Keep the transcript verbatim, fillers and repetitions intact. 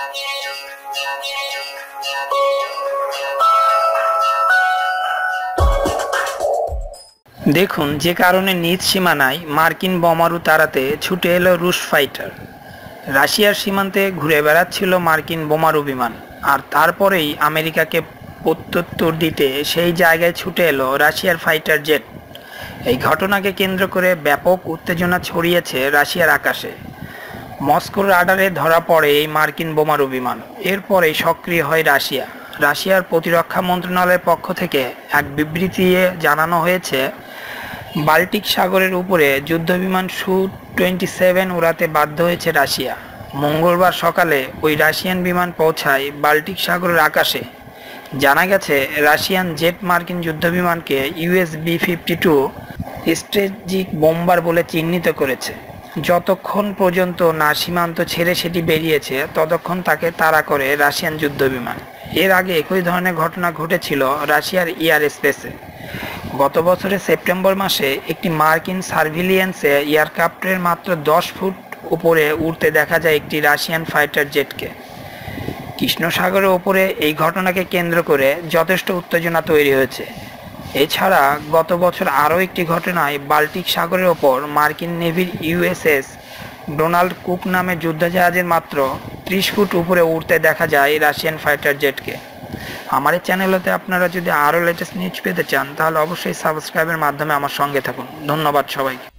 দেখুন, যে কারণে নিজ সীমানায় মার্কিন বোমারু তাড়াতে ছুটে এলো রুশ ফাইটার। রাশিয়ার সীমান্তে ঘুরে বেড়াচ্ছিল মার্কিন বোমারু বিমান, আর তারপরেই আমেরিকাকে প্রত্যুত্তর দিতে সেই জায়গায় ছুটে এলো রাশিয়ার ফাইটার জেট। এই ঘটনাকে কেন্দ্র করে ব্যাপক উত্তেজনা ছড়িয়েছে রাশিয়ার আকাশে। মস্কোর রাডারে ধরা পড়ে এই মার্কিন বোমারু বিমান। এরপরেই সক্রিয় হয় রাশিয়া। রাশিয়ার প্রতিরক্ষা মন্ত্রণালয়ের পক্ষ থেকে এক বিবৃতিতে জানানো হয়েছে, বাল্টিক সাগরের উপরে যুদ্ধবিমান সু টোয়েন্টি সেভেন উড়াতে বাধ্য হয়েছে রাশিয়া। মঙ্গলবার সকালে ওই রাশিয়ান বিমান পৌঁছায় বাল্টিক সাগরের আকাশে। জানা গেছে, রাশিয়ান জেট মার্কিন যুদ্ধবিমানকে US B fifty two strategic bomber বলে চিহ্নিত করেছে। যতক্ষণ পর্যন্ত না সীমান্ত ছেড়ে সেটি বেরিয়েছে, ততক্ষণ তাকে তাড়া করে রাশিয়ান যুদ্ধবিমান। এর আগে একই ধরনের ঘটনা ঘটেছিল রাশিয়ার এয়ার স্পেসে। গত বছরের সেপ্টেম্বর মাসে একটি মার্কিন সার্ভিলিয়েন্সে এয়ারক্রাফটের মাত্র দশ ফুট উপরে উড়তে দেখা যায় একটি রাশিয়ান ফাইটার জেটকে। কৃষ্ণ সাগরের ওপরে এই ঘটনাকে কেন্দ্র করে যথেষ্ট উত্তেজনা তৈরি হয়েছে। এছাড়া গত বছর আরও একটি ঘটনায় বাল্টিক সাগরের ওপর মার্কিন নেভির ইউএসএস ডোনাল্ড কুক নামে যুদ্ধজাহাজের মাত্র ত্রিশ ফুট উপরে উড়তে দেখা যায় রাশিয়ান ফাইটার জেটকে। আমার এই চ্যানেলতে আপনারা যদি আরও লেটেস্ট নিউজ পেতে চান, তাহলে অবশ্যই সাবস্ক্রাইবের মাধ্যমে আমার সঙ্গে থাকুন। ধন্যবাদ সবাইকে।